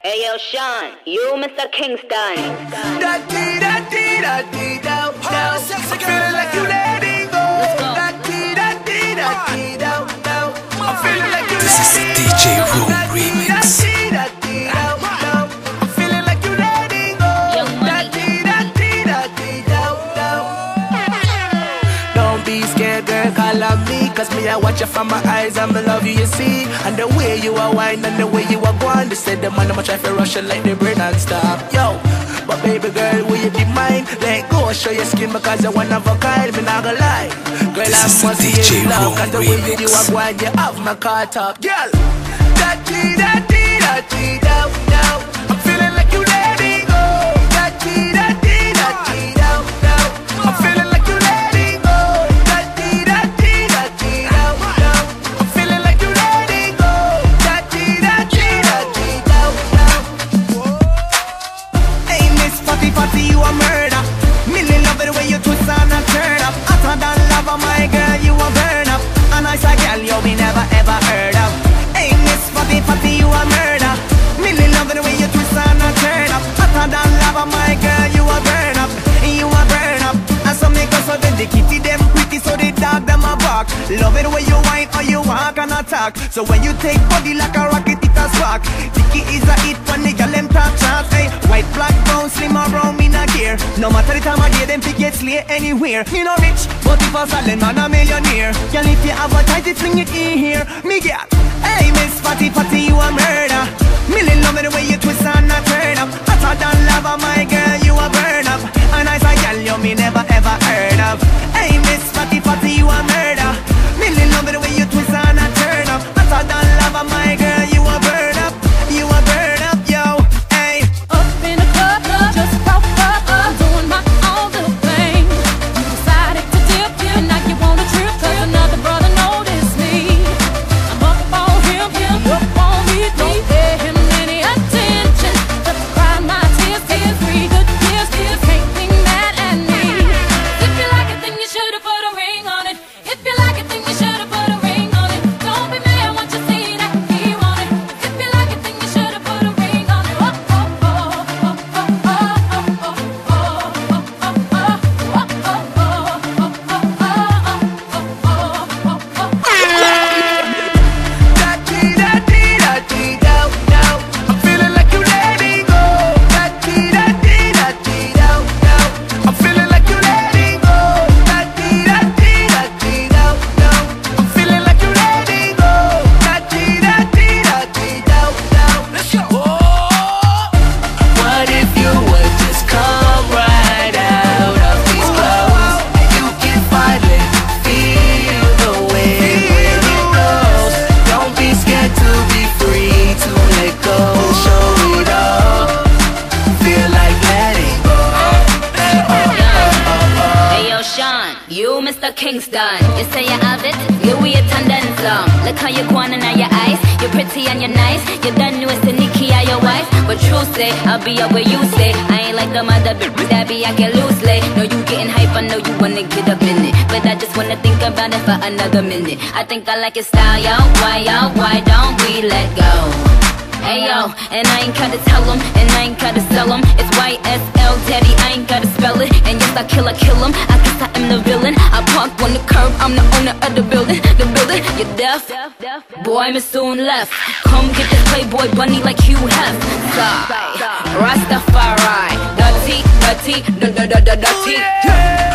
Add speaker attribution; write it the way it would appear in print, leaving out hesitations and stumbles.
Speaker 1: Hey yo, Sean, you Mr. Kingston.
Speaker 2: I'm feeling like you letting go. I'm feeling like you
Speaker 3: This is the DJ Room remix.
Speaker 2: I'm feeling like you letting go. Don't be scared, girl, call on me. Cause me, I watch you from my eyes, I'ma love you, you see. And the way you are wine and the way you are going, they said the man, I'ma try to rush you like the brain and stop. Yo, but baby girl, will you be mine? Let go, show your skin because you're one of a kind. Me not gonna lie, girl, I must be in love. Cause the way you are going, you have my car top. Girl, I'm feeling like you let it go. I'm feeling like you let it go. I'm feeling like you let it go.
Speaker 4: Hey, Miss Fatty Fatty, you a murder. Millie love it the way you twist and a turn up. Hotter than lava, my girl, you a burn up. A nice girl, you me never ever heard of. Hey, Miss Fatty Fatty, you a murder. Millie love it the way you twist and a turn up. Hotter than lava, my girl, you a burn up. You a burn up. And some niggas so then the kitty them pretty, so the dog them a bark. Love it the way you whine or you walk and attack. So when you take body like a rocket, it a spark. Dicky is a hit when the girl them top shots. Hey, white, black, brown, slim or brown, me not care. No matter the time of day, them pick get slay anywhere. Me no rich, but if I sell man a millionaire. Girl, if you have a tight, fling it in here. Me get, hey, Miss Fatty Fatty, you a murder. Millie love me the way you twist and a turn up. Hotter than lava, my girl, you a burn up. A nice girl, you me never ever heard of. Hey, Miss Fatty Fatty, you a murder. Millie love me the way you twist and a turn up. Hotter than lava, my girl, you a burn up. You a burn up, yo. Hey,
Speaker 5: up in the club, just broke up, doing my own little thing. You decided to dip, and now you want a trip, cause another brother noticed me. I'm up on him, up on me, don't pay him any attention. Just cry my tears, 3 good years, can't be mad at me. If you like it, then you should've put a ring on it. If you like it, then you should've put a ring on it. Don't be mad once you see that he want it. If you like it, then you should've put a ring on it.
Speaker 2: I'm feeling like you let it go. I'm feeling like you let it go. I'm feeling like you let it go. Let's go. What if you would just come right out of these clothes and you can finally feel the way it goes? Don't be scared to be free, to let go, show it all. Feel like letting go.
Speaker 1: Hey yo, Sean, you Mr. Kingston. You say you have it, you wear tendons. Look how you're going now your eyes. You're pretty and you're nice. You done new as the Nikki or your wife. But true say, I'll be up where you stay. I ain't like the mother bitch that be acting loosely. No, you getting hype, I know you wanna get up in it. But I just wanna think about it for another minute. I think I like your style, yo. Why don't we let go? Hey yo, and I ain't gotta tell him, and I ain't gotta sell him. It's YSL, daddy, I ain't gotta spell it. And yes, I kill him, I guess I am the villain. I park on the curb, I'm the owner of the building. You're deaf? Boy, I'm soon left. Come get this Playboy bunny like you have. Sigh, Rastafari, dirty.